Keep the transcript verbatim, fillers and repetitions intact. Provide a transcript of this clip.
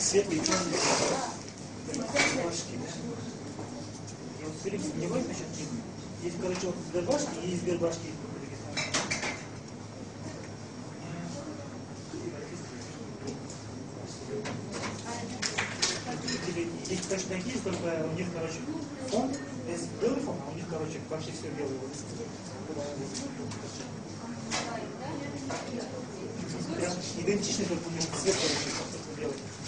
светлый и черный. И вот Филипп не будет, значит, есть, короче, вот Сбербашки и Сбербашки. Есть, конечно, такие, только у них, короче, фон, есть белый фон, а у них, короче, вообще все белое. Прям идентичный, только у них цвет, короче, белый.